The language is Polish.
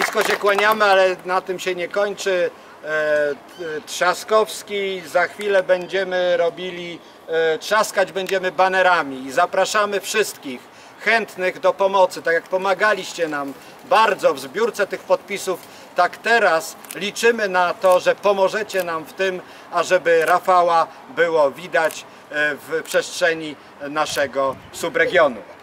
Nisko się kłaniamy, ale na tym się nie kończy. Trzaskowski, za chwilę będziemy robili, trzaskać będziemy banerami i zapraszamy wszystkich chętnych do pomocy, tak jak pomagaliście nam bardzo w zbiórce tych podpisów, tak teraz liczymy na to, że pomożecie nam w tym, ażeby Rafała było widać w przestrzeni naszego subregionu.